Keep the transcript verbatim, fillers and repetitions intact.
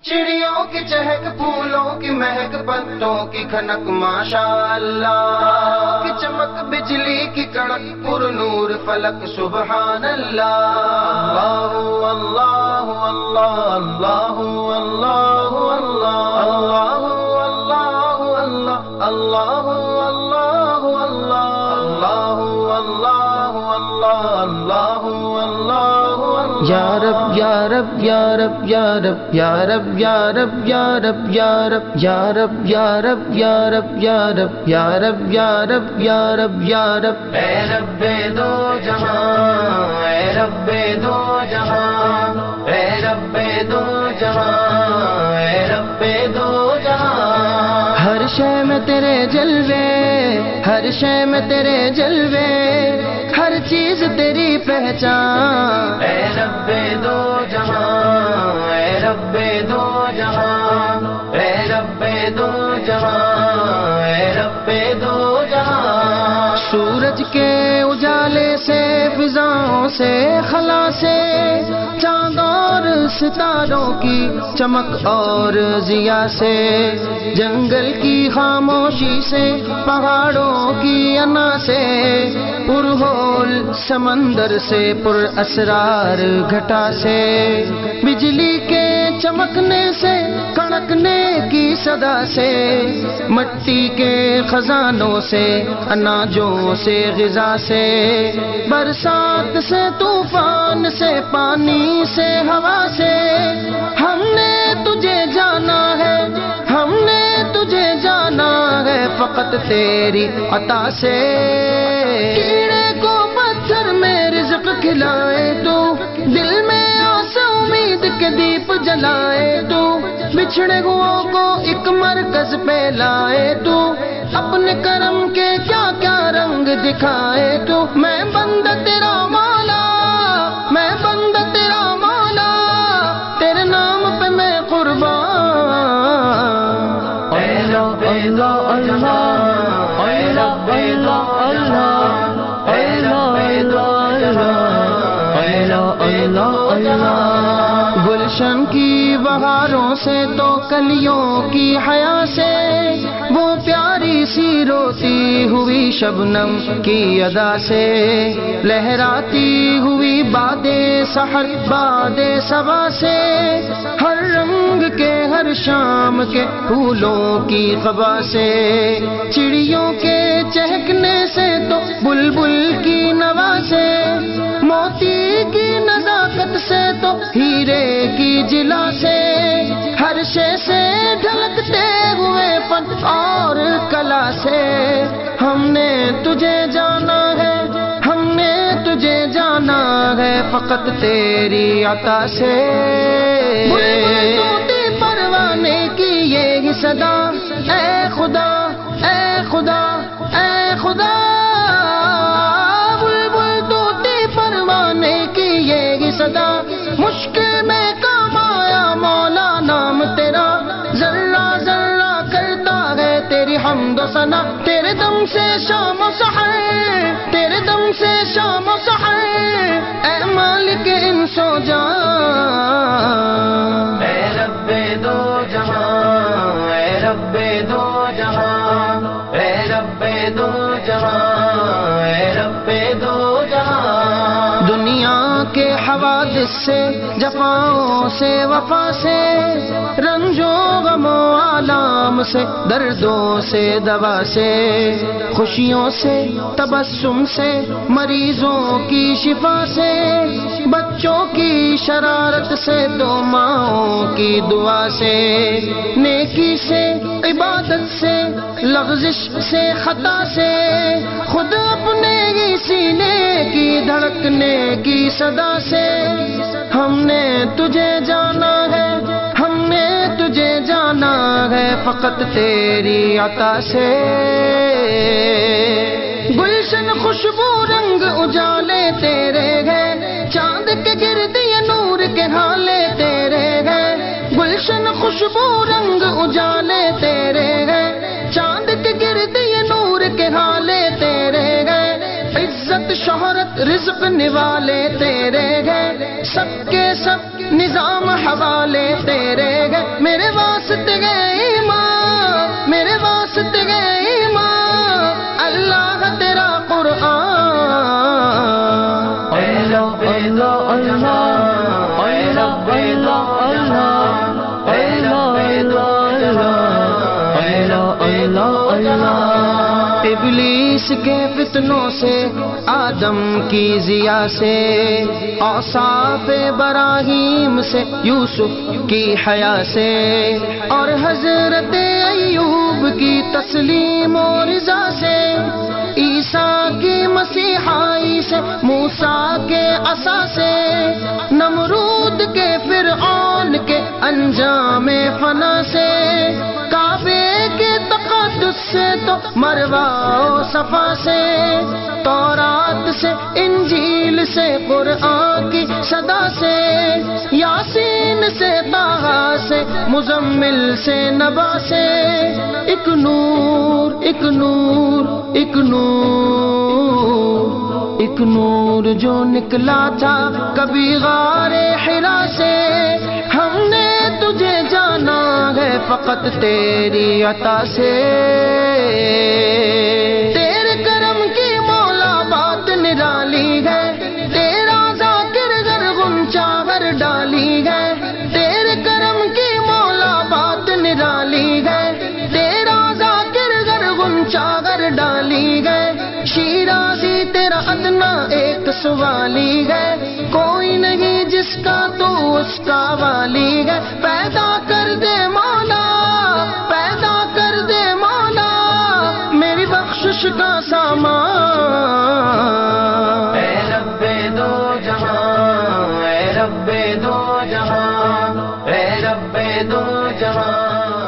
چڑیوں کی چہک، پھولوں کی مہک، پتوں کی کھنک، ماشاءاللہ کی چمک، بجلی کی کڑک، پر نور فلک، سبحان اللہ۔ اللہ اللہ اللہ اللہ اللہ اللہ اللہ اللہ اللہ اللہ اللہ اللہ اللہ یا رب یا رب یا رب یا رب یا رب یا رب یا رب یا رب یا رب یا رب یا رب یا رب یا رب یا رب یا رب یا رب اے رب دو جہاں، اے رب دو جہاں، اے رب دو جہاں، اے رب دو جہاں۔ ہر شے میں تیرے جلوے، ہر شے میں تیرے جلوے، ہر چیز تیری پہچان۔ اے رب دو جہاں، اے رب دو جہاں، اے رب دو جہاں، اے رب دو جہاں۔ سورج کے اجالے سے، فضاؤں سے، خلا سے، چاند اور ستاروں کی چمک اور ضیا سے، جنگل کی خاموشی سے، پہاڑوں کی انا سے، پرہول سمندر سے، پر اسرار گھٹا سے، بجلی کے چمکنے سے، کڑکنے کی صدا سے، مٹی کے خزانوں سے، اناجوں سے، غذا سے، برسات سے، طوفان سے، پانی سے، ہوا سے، ہم نے تجھے جانا ہے، ہم نے تجھے جانا ہے فقط تیری عطا سے۔ کیڑے کو پتھر میں رزق کھلائے تو، دل میں آس امید کے دیپ جلائے تو، بچھڑے ہوئوں کو ایک مرکز پہ لائے تو، اپنے کرم کے کیا کیا رنگ دکھائے تو، میں بندہ تیرا مولا، میں بندہ تیرا مولا، تیرے نام پہ میں قربان۔ اے رب اللہ اللہ، اے رب اللہ اللہ، اے رب اللہ اللہ۔ گلشن کی بہاروں سے تو، کلیوں کی حیا سے، وہ پیاری سی روتی ہوئی شبنم کی ادا سے، لہراتی ہوئی باد سحر باد صبا سے، ہر رنگ کے، ہر شام کے پھولوں کی قبا سے، چڑیوں کے چہکنے سے تو، بلبل کی نوا سے، موتی کی نزاکت سے تو، ہیرے کی جلا سے، ہر شے سے ڈھلکتے ہوئے فن اور کلا سے، ہم نے تجھے جانا ہے، ہم نے تجھے جانا ہے فقط تیری عطا سے۔ بلبل طوطی پروانے کی یہی صدا، اے خدا اے خدا اے خدا، بلبل طوطی پروانے کی یہی صدا، مشکل میں کام آیا مولا نام تیرا، ذرہ ذرہ کرتا ہے تیری حمد و ثنا، تیرے دم سے شام و سحر، تیرے دم سے شام و سحر، اے مالک انس و جان۔ اے رب دو جہاں، اے رب دو جہاں، اے رب دو جہاں، اے رب دو جہاں۔ دنیا کے حوادث سے، جفاؤں سے، وفا سے، رنج و غم و آلام سے، دردوں سے، دوا سے، خوشیوں سے، تبسم سے، مریضوں کی شفا سے، بچوں کی شرارت سے، دو ماؤں کی دعا سے، نیکی سے، عبادت سے، لغزش سے، خطا سے، خود اپنے ہی سینے کی دھڑکنے کی صدا سے، ہم نے تجھے جانا ہے، ہم نے تجھے جانا ہے فقط تیری عطا سے۔ گلشن خوشبو رنگ اجالے تیرے ہیں، چاند کے گرد یہ نور کے حالے تیرے ہیں، گلشن خوشبو رنگ اجالے تیرے ہیں، چاند کے گرد یہ نور کے حالے تیرے ہیں، عزت شہرت رزق نوالے تیرے ہیں، سب کے سب نظام حوالے تیرے ہیں، واسطے گئے ایمان، میرے واسطے گئے ایمان، اللہ تیرا قرآن۔ اے رب اللہ اللہ، اے رب اللہ اللہ، اے رب اللہ اللہ اللہ۔ ابلیس کے فتنوں سے، آدم کی ضیا سے، اوصاف ابراہیم سے، یوسف کی حیا سے، اور حضرت ایوب کی تسلیم و رضا سے، عیسیٰ کی مسیحائی سے، موسیٰ کے عصا سے، نمرود کے فرعون کے انجام فنا سے، کعبے کے تقدس سے تو مروہ و صفا سے، تورات سے، انجیل سے، قرآن کی صدا سے، یاسین سے، طٰہٰ سے، مزمل سے، نبا سے، ایک نور ایک نور ایک نور ایک نور جو نکلا تھا کبھی غار حرا سے، ہم نے تجھے جانا ہے فقط تیری عطا سے، تیرے کرم کی مولا بات نرالی ہے، تیرا ذاکر گر غنچہ گر ڈالی ہے، تیرے کرم کی مولا بات نرالی ہے، تیرا ذاکر گر غنچہ گر ڈالی ہے، شیرازی تیرا ادنا ایک سوالی ہے، کوئی نہیں جس کا تو اس کا والی ہے، پیدا کر دے مولا، پیدا کر دے مولا میری بخشش کا سامان۔ اے رب دو جہاں، اے رب دو جہاں، اے رب دو جہاں۔